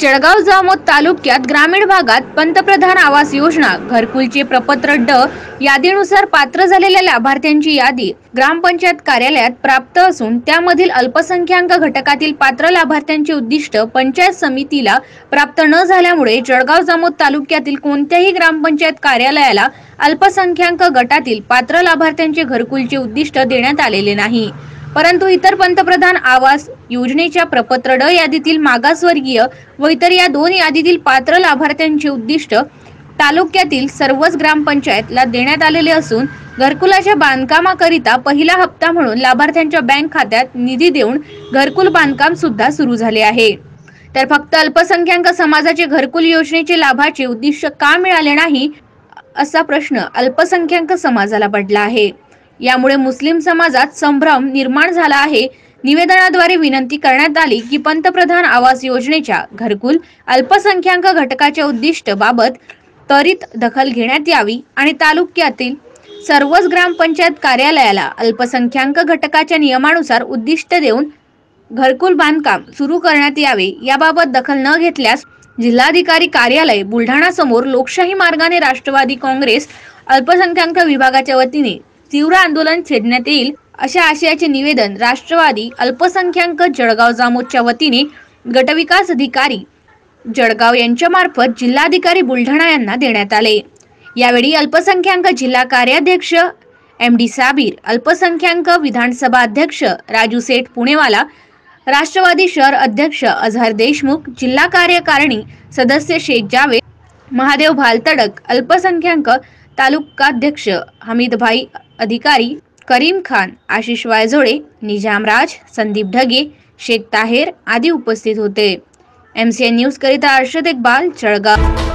जळगाव जामोद तालुक्यात ग्रामीण भागात पंतप्रधान आवास योजना घरकुलचे प्रपत्र ड यादीनुसार पात्र झालेल्या लाभार्थ्यांची यादी ग्रामपंचायत कार्यालयात प्राप्त असून त्यामधील अल्पसंख्याक घटकातील पात्र लाभार्थ्यांचे उद्दिष्ट पंचायत समितीला प्राप्त न झाल्यामुळे जळगाव जामोद तालुक्यातील कोणत्याही ग्रामपंचायत कार्यालयाला अल्पसंख्याक गटातील पात्र लाभार्थ्यांचे घरकुलचे उद्दिष्ट देण्यात आलेले नाही। परंतु इतर पंतप्रधान आवास योजनेच्या प्रपत्र ड यादीतील मागासवर्गीय व इतर या दोन यादीतील पात्र लाभार्थ्यांचे उद्दिष्ट तालुक्यातील सर्वच ग्रामपंचायतला देण्यात आलेले असून घरकुलाच्या बांधकामाकरिता पहिला हप्ता म्हणून लाभार्थ्यांच्या बँक खात्यात निधी देऊन घरकुल बांधकाम सुद्धा सुरू झाले आहे। तर फक्त अल्पसंख्याक समाजाचे घरकुल योजनेचे लाभाचे उद्दिष्ट का मिळाले नाही असा प्रश्न अल्पसंख्याक समाजाला पडला आहे। यामुळे मुस्लिम समाजात संभ्रम निर्माण झाला आहे। निवेदनाद्वारे विनंती करण्यात आली की पंतप्रधान आवास योजनेच्या घरकुल अल्पसंख्याक घटकाच्या उद्दिष्ट बाबत त्वरित दखल घेण्यात यावी आणि तालुक्यातील सर्वच ग्रामपंचायत कार्यालयाला अल्पसंख्याक घटकाच्या नियमानुसार उद्दिष्ट देऊन घरकुल बांधकाम सुरू करण्यात यावे। याबाबत दखल न घेतल्यास जिल्हाधिकारी कार्यालय बुलढाणा समोर लोकशाही मार्गाने राष्ट्रवादी काँग्रेस अल्पसंख्याक विभागाच्या वतीने तीव्र आंदोलन छेडण्यात येईल अशा आशयाचे निवेदन राष्ट्रवादी अल्पसंख्याक जळगाव जामोदच्या वतीने गटविकास अधिकारी जळगाव यांच्या मार्फत जिल्हाधिकारी बुलढाणा यांना देण्यात आले। यावेळी अल्पसंख्याक जिल्हा कार्याध्यक्ष MD साबीर, अल्पसंख्याक विधानसभा अध्यक्ष राजू सेठ पुणेवाला, राष्ट्रवादी शहर अध्यक्ष अजहर देशमुख, जिल्हा कार्यकारिणी सदस्य शेख जावेद, महादेव भालतडक, अल्पसंख्याक तालुकाध्यक्ष हमीदभाई अधिकारी, करीम खान, आशिष वायझोळे, निजाम राज, संदीप ढगे, शेख ताहेर आदी उपस्थित होते। MCN न्यूज करिता अर्शद इकबाल, जळगाव।